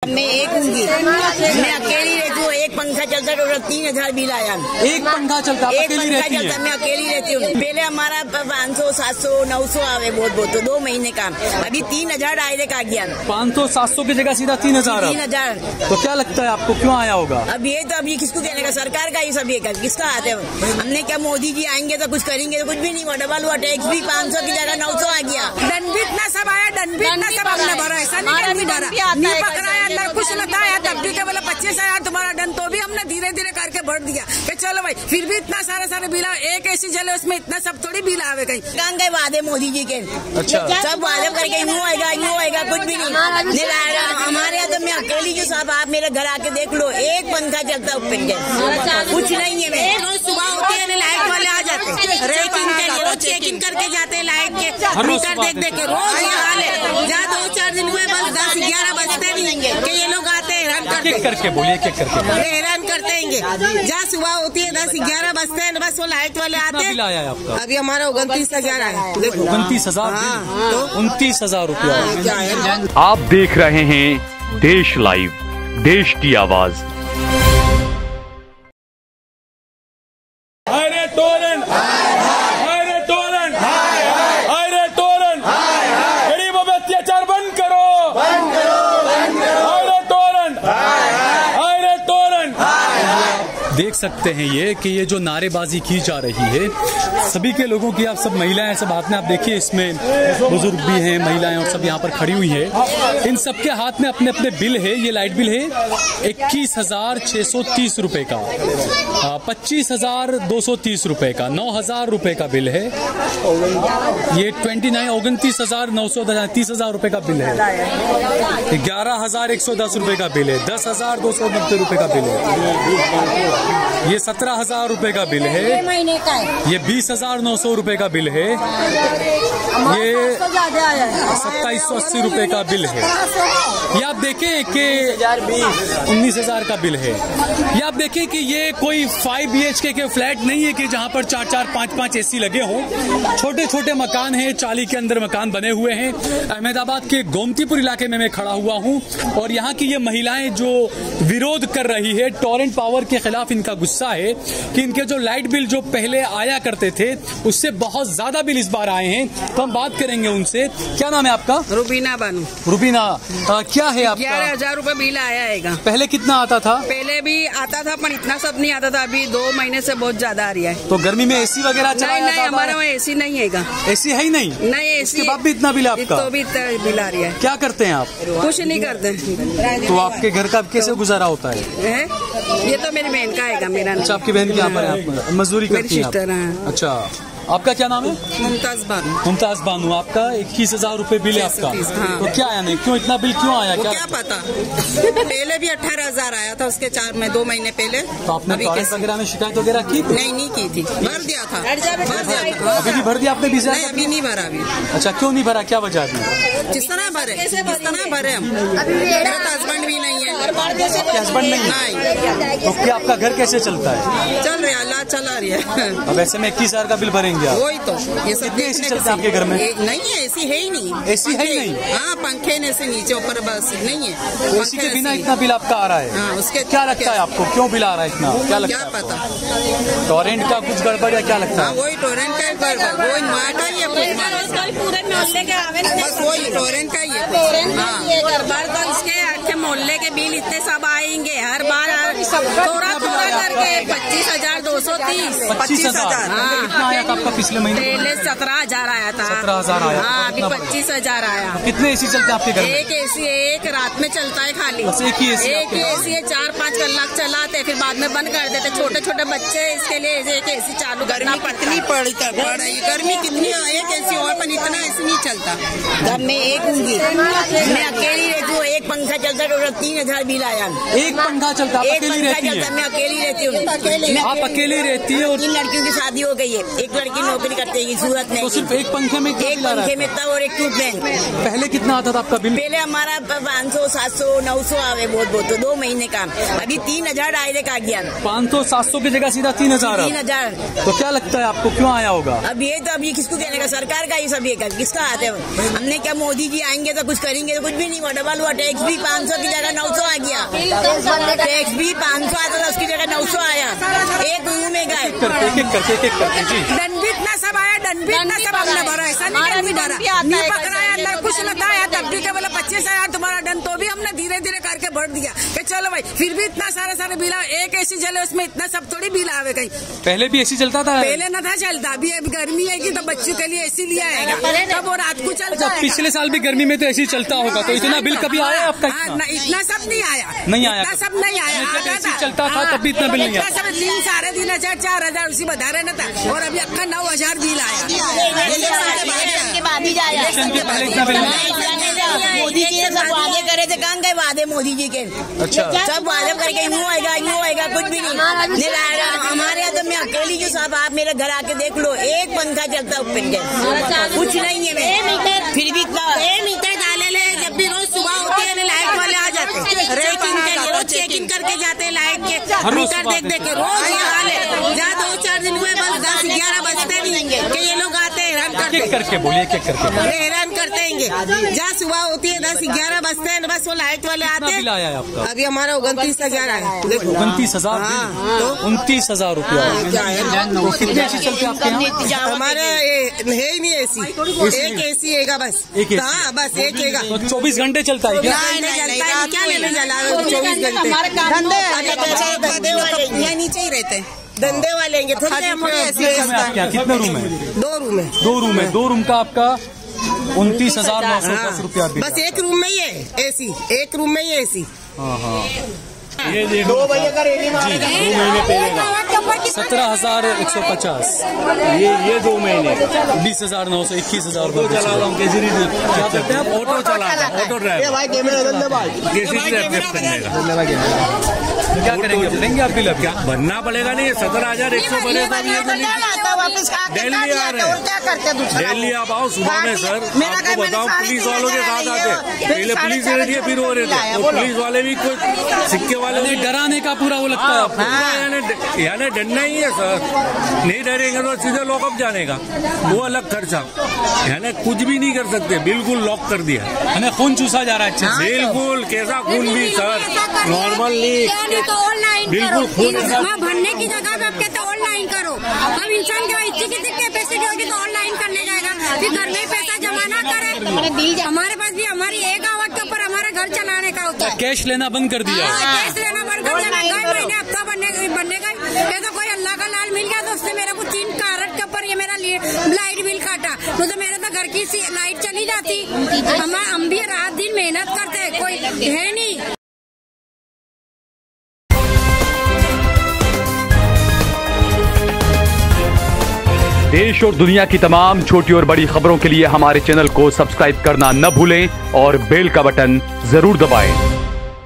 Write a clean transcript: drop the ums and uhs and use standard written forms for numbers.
मैं एक हूँगी, मैं अकेली रहती हूँ। एक पंखा चलता तो 3000 बिल आया। एक पंखा चलता, एक पंखा चलता, मैं अकेली रहती हूँ। पहले हमारा 500, 700, 900 आवे बहुत तो 2 महीने का। अभी 3000 डायरेक्ट आ गया। 500, 700 की जगह सीधा 3000। 3000 तो क्या लगता है आपको क्यों आया होगा? अब ये तो अभी किसको कहने का, सरकार का ही सब ये कर, किसका हाथ है? हमने क्या मोदी जी आएंगे तो कुछ करेंगे तो कुछ भी नहीं हुआ। डबल हुआ, टैक्स भी 500 की जगह 900 आ गया। दंड भी इतना सब आया, दंड भी इतना सब हमने भरा, ऐसा नहीं भरा, नहीं पकड़ाया, अंदर कुछ लगाया, तब भी क्या बोला 25,000 तुम्हारा दंड, तो भी हमने धीरे धीरे करके भर दिया कि चलो भाई। फिर भी इतना सारे बिल, एक ऐसी जले उसमें इतना सब थोड़ी बिल आवे गई। कहाँ गए वादे मोदी जी के? अच्छा, सब वादे करके यूँ आएगा कुछ भी नहीं लाएगा। हमारे यहाँ तो मैं अकेली जो साहब, आप मेरे घर आके देख लो, एक पंखा चलता ऊपर कुछ नहीं है। मैं सुबह होती है लाइट वाले आ जाते चेकिंग करके जाते हैं लाइट के मीटर देख के, रोज ये हाल है। जहाँ 2-4 दिन हुए बस 10-11 बजते नहीं कि ये लोग आते हैं हैरान करके बोलिए, हैरान करते हैं। जहाँ सुबह होती है 10-11 बजते हैं बस वो लाइट वाले आते हैं। आया आपका? अभी हमारा 29,000 आया। 29,000, 29,000 रुपया। आप देख रहे हैं देश लाइव, देश की आवाज। अरे टोरन, अरे टोरन, अरे टोरन, गरीबों पे अत्याचार बंद करो, अरे टोरन, अरे टोरन। देख सकते हैं ये जो नारेबाजी की जा रही है, सभी के लोगों की, आप सब महिलाएं सब हाथ में, आप देखिए इसमें बुजुर्ग भी हैं, महिलाएं और सब यहाँ पर खड़ी हुई है। इन सबके हाथ में अपने अपने बिल है। ये लाइट बिल है 21,630 रुपए का, 25,230 रुपए का, 9,000 रुपए का बिल है। ये 29,900 30,000 रुपए का बिल है। 11,110 रुपए का बिल है। 10,290 रुपए का बिल है। ये 17,000 रुपए का बिल है। ये 20,900 रुपए का बिल है। ये 2,780 रुपए का बिल है। ये आप देखें कि 19,000 का बिल है। ये आप देखें कि ये कोई 5 BHK के फ्लैट नहीं है कि जहां पर 4-4, 5-5 AC लगे हों। छोटे छोटे मकान हैं, 40 के अंदर मकान बने हुए हैं। अहमदाबाद के गोमतीपुर इलाके में मैं खड़ा हुआ हूं और यहाँ की ये महिलाएं जो विरोध कर रही है, टोरेंट पावर के खिलाफ इनका गुस्सा है कि इनके जो लाइट बिल जो पहले आया करते थे उससे बहुत ज्यादा बिल इस बार आए हैं। तो हम बात करेंगे उनसे। क्या नाम है आपका? रुबीना बानू। रुबीना, क्या है आपका? 11,000 रुपए बिल आया। पहले कितना आता था? पहले भी आता था पर इतना सब नहीं आता था। अभी 2 महीने से बहुत ज्यादा आ रही है। तो गर्मी में AC वगैरह चलाया? नहीं, हमारे वहाँ AC नहीं है। AC है ही नहीं? नहीं, इसके बाद भी इतना बिल आपका? तो भी बिल आ रही है। क्या करते हैं आप? कुछ नहीं करते। तो आपके घर का कैसे गुजारा होता है? ये तो मेरी बहन का है। मेरा। अच्छा, आपकी बहन क्या पर आप मजदूरी करती हैं? अच्छा, आपका क्या नाम है? मुमताज बानू। मुमताज बानू। आपका 21,000 रुपए बिल है आपका। हाँ। तो क्या आया नहीं, क्यों इतना बिल क्यों आया? क्या पता। पहले भी 18,000 आया था उसके 2 महीने पहले। तो आपने टॉयलेट वगैरह में शिकायत वगैरह की? नहीं की थी। भर दिया था। अभी भी भर दिया आपने? 20,000 अभी नहीं भरा। अभी अच्छा, क्यों नहीं भरा? क्या वजह अभी? जिस तरह भरे हम। मेरा हस्बैंड भी नहीं है। आपके हस्बैंड नहीं? तो क्या आपका घर कैसे चलता है? चल रहा, अल्लाह चला रही है। अब ऐसे में 21,000 का बिल भरेंगे आप? वही तो। ये सब कितने AC चलते हैं आपके घर में? नहीं है, AC है ही नहीं। AC है ही नहीं? हाँ, पंखे ने से नीचे ऊपर बस नहीं है। AC के बिना इतना बिल आपका आ रहा है? हाँ, उसके क्या लगता है आपको, क्यों बिल आ रहा है इतना? क्या लगता है? क्या पता, टोरेंट का कुछ गड़बड़ या क्या लगता है? वही टोरेंट का गड़बड़, वही माटा ही है पूरे मोहल्ले के आवे, बस वही टोरेंट का ही है। गड़बड़ तो इसके मोहल्ले के बिल इतने सब आएंगे हर बार, थोड़ा करके 25,230। 25,000? कितना आया था आपका पिछले महीने? पहले 17,000 आया था। 17,000 आया? हाँ, अभी 25,000 आया। कितने AC चलते हैं आपके घर में? एक AC एक रात में चलता है खाली। एक ही AC? एक AC 4-5 कलाक चलाते, फिर बाद में बंद कर देते। छोटे छोटे बच्चे, इसके लिए एक AC चालू करना पड़ता है। गर्मी कितनी, एक AC और पर इतना AC नहीं चलता। जब मैं एक हूँगी, मैं अकेली रहती हूँ। एक पंखा चलता तो 3000 बिल आया। एक पंखा चलता? एक पंखा चलता, मैं अकेली रहती हूँ। आप अकेले रहती है? और 3 लड़कियों की शादी हो गई है। एक लड़की नौकरी करती है सूरत में। तो सिर्फ एक पंखे में? एक पंखे में था और एक ट्यूब में। पहले कितना आता था आपका बिल? पहले हमारा 500, 700, 900 आवे बहुत तो 2 महीने का। अभी 3000 डायरेक्ट आ गया। 500, 700 की जगह सीधा 3000। 3000। तो क्या लगता है आपको क्यों आया होगा? अब ये तो अभी किसको कहने का, सरकार का ही सब ये कर, किसका हाथ है? हमने क्या मोदी जी आएंगे तो कुछ करेंगे तो कुछ भी नहीं हुआ। डबल हुआ, टैक्स भी 500 की जगह 900 आ गया। टैक्स भी 500 आता था, उसकी जगह 900 आया। एक रूम में गए एक करके जी। दंड भी इतना सब आया, दंड भी इतना सब हमने भरा, ऐसा नहीं भरा, नहीं पकड़ाया, अंदर कुछ बताया, तब भी क्या बोला 25 आया तुम्हारा दंड, तो भी हमने धीरे धीरे करके भर दिया कि चलो भाई। फिर भी इतना सारे बिल, एक एसी चले उसमें इतना सब थोड़ी बिल आवे कहीं। पहले भी एसी चलता था? पहले न था चलता, अभी गर्मी है कि तो बच्चों के लिए एसी लिया है, तब वो रात को चलता है। पिछले साल भी गर्मी में तो एसी चलता होगा, तो इतना बिल कभी आया आपका? इतना सब नहीं आया, नहीं आया, इतना सब नहीं आया। एसी चलता था तब भी इतना बिल नहीं आया। सब दिन सारे दिन 4,000 उसी बता रहे न था, और अभी अक्का 9,000 बिल आया। मोदी जी ने सब वादे करे थे, कहाँ गए वादे मोदी जी के? अच्छा, सब वादे करके यूँ होएगा, कुछ भी नहीं लाएगा। हमारे यहाँ तो मैं अकेली जो साहब, आप मेरे घर आके देख लो, एक पंखा चलता ऊपर के, कुछ नहीं है। मैं फिर भी मीटर डाले ले, जब भी रोज सुबह होती है लाइट वाले आ जाते हैं चेकिंग के लिए, रोज चेकिंग करके जाते हैं लाइट के मीटर देख के, रोज वाले जहाँ 2-4 दिन हुए बस 10-11 बजते नहीं कि ये लोग आते हैं हैरान करते करके बोलिए, हैरान करते हैं। जहाँ सुबह होती है 10-11 बजते हैं, बस वो लाइट वाले आते हैं। आया आपका? अभी हमारा 29,000 आया। 29,000? 29,000 रुपया। कितने एसी चलते हैं आपके यहाँ? हमारा है ही नहीं एसी, एक एसी है बस। हाँ बस एक है। तो 24 घंटे चलता है क्या? क्या लेने चला 24 घंटे? यहाँ नीचे ही रहते हैं, धंधे वाले हैं थोड़े। कितने रूम है? 2 रूम है। 2 रूम का आपका 29,910 रुपया। बस एक रूम में ही है एसी, एक रूम में ही एसी। ये 2 महीने का रेडी 17,150। ये 2 महीने 20,900, 21,000 रुपये। चला रहा हूँ केसरी। क्या करते हैं आप? ऑटो चलाता, ऑटो ड्राइवर। केसरी क्या करेंगे? भरेंगे आप बिल? क्या भरना पड़ेगा? नहीं 17,100 भरे तो दिल्ली आ रहे हैं। दिल्ली आप आओ सुबह में सर, आपको बताओ पुलिस वालों के साथ आते, पहले पुलिस रहती है फिर वो रहते हैं, और पुलिस वाले भी कुछ सिक्के वाले डराने का पूरा वो लगता है आपको? यानी डरना ही है सर, नहीं डरेंगे तो सीधे लॉकअप जाने का, वो अलग खर्चा। यानी कुछ भी नहीं कर सकते, बिल्कुल लॉक कर दिया। हमें खून चूसा जा रहा है। बिल्कुल, कैसा खून भी सर, नॉर्मल नहीं, बिल्कुल खून भरने की जगह पे आप कहते ऑनलाइन करो। अब इंसान के इतनी कैपेसिटी होगी तो ऑनलाइन करने जाएगा, फिर घर में पैसा जमा ना करे। हमारे पास भी हमारी एक आवक के ऊपर हमारा घर चलाने का होता है। कैश लेना बंद कर दिया। कैश लेना बंद कर दिया। महीने हफ्ता बनने गए, ऐसा कोई अल्लाह का लाल मिल गया तो उसने मेरा कुछ 3 कारट के ऊपर ये मेरा लाइट बिल काटा, तो मेरे तो घर की लाइट चली जाती। हम भी रात दिन मेहनत करते हैं, कोई है नहीं। देश और दुनिया की तमाम छोटी और बड़ी खबरों के लिए हमारे चैनल को सब्सक्राइब करना न भूलें और बेल का बटन जरूर दबाएं।